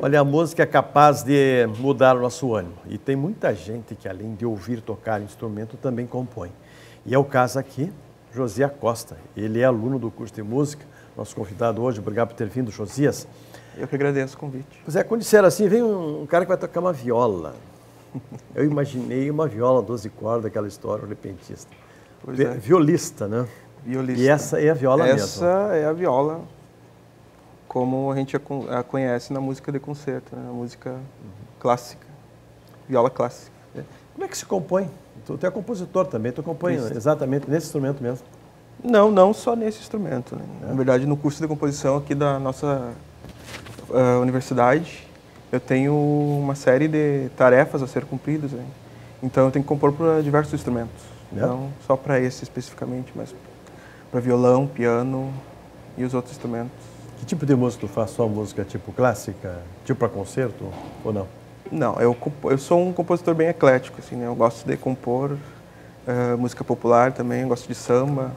Olha, a música é capaz de mudar o nosso ânimo. E tem muita gente que, além de ouvir tocar instrumento, também compõe. E é o caso aqui, Josias Costa. Ele é aluno do curso de música, nosso convidado hoje. Obrigado por ter vindo, Josias. Eu que agradeço o convite. Pois é, quando disseram assim, vem um cara que vai tocar uma viola. Eu imaginei uma viola 12 cordas, aquela história, o repentista. Pois é. Violista, né? Violista. E essa é a viola mesmo? Essa é a viola, como a gente a conhece na música de concerto, né? Na música clássica, viola clássica. Como é que se compõe? Tu é compositor também, tu compõe exatamente nesse instrumento mesmo? Não só nesse instrumento, né? Na verdade, no curso de composição aqui da nossa universidade, eu tenho uma série de tarefas a ser cumpridas, né? Então eu tenho que compor para diversos instrumentos, não só para esse especificamente, mas para violão, piano e os outros instrumentos. Que tipo de música tu faz? Só música tipo clássica, tipo para concerto ou não? Não, eu sou um compositor bem eclético, assim, né? Eu gosto de compor música popular também, eu gosto de samba.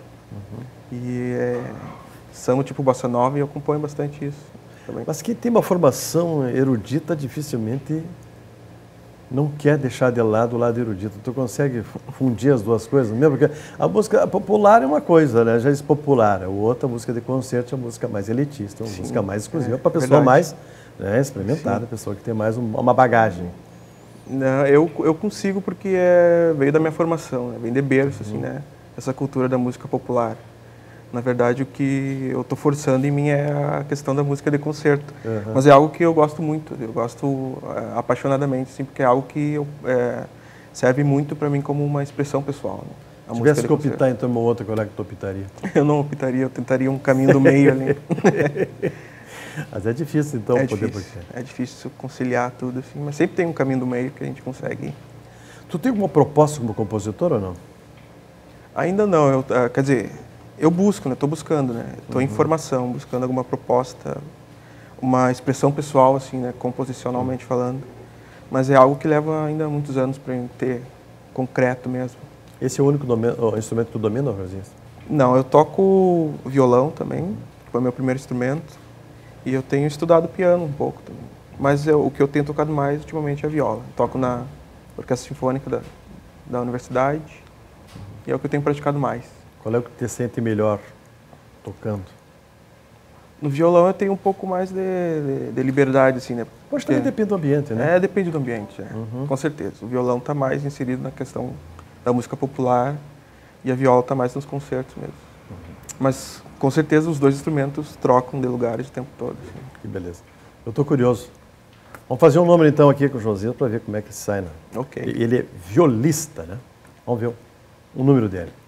Samba tipo bossa nova, e eu componho bastante isso também. Mas quem tem uma formação erudita dificilmente não quer deixar de lado o lado erudito. Tu consegue fundir as duas coisas mesmo? Porque a música popular é uma coisa, né? Já diz popular. A outra, a música de concerto, é a música mais elitista, uma música mais exclusiva para a pessoa mais experimentada, a pessoa que tem mais uma bagagem. Não, eu consigo porque veio da minha formação, né? Vem de berço, assim, né? Essa cultura da música popular. Na verdade, o que eu estou forçando em mim é a questão da música de concerto. Mas é algo que eu gosto muito, eu gosto apaixonadamente, assim, porque é algo que serve muito para mim como uma expressão pessoal. Né? Se tivesse que optar entre uma ou outra, qual é que tu optaria? Eu não optaria, eu tentaria um caminho do meio ali. Mas é difícil, então, poder... É difícil conciliar tudo, assim, mas sempre tem um caminho do meio que a gente consegue. Tu tem alguma proposta como compositor ou não? Ainda não, quer dizer... Eu busco, né? Estou buscando, né? Estou em formação, buscando alguma proposta, uma expressão pessoal, assim, né? Composicionalmente falando. Mas é algo que leva ainda muitos anos para ter concreto mesmo. Esse é o único instrumento que tu domina, Josias? Não, eu toco violão também, foi meu primeiro instrumento. E eu tenho estudado piano um pouco também. Mas o que eu tenho tocado mais ultimamente é a viola. Toco na Orquestra Sinfônica da universidade e é o que eu tenho praticado mais. Qual é o que te sente melhor tocando? No violão eu tenho um pouco mais de liberdade, assim, né? Mas também depende do ambiente, né? Depende do ambiente, com certeza. O violão está mais inserido na questão da música popular e a viola está mais nos concertos mesmo. Mas, com certeza, os dois instrumentos trocam de lugares o tempo todo. Assim. Que beleza. Eu estou curioso. Vamos fazer um número, então, aqui com o Josias para ver como é que sai, né? Ok. Ele é violista, né? Vamos ver o número dele.